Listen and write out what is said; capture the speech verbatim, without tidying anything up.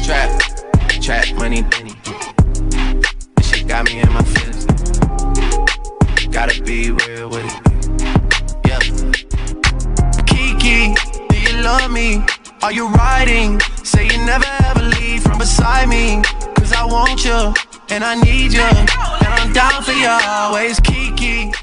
Trap, trap, money, penny. This shit got me in my feelings. Gotta be real with it. Yeah. Kiki, do you love me? Are you riding? Say you never ever leave from beside me. Cause I want you, and I need you, and I'm down for you always. Kiki.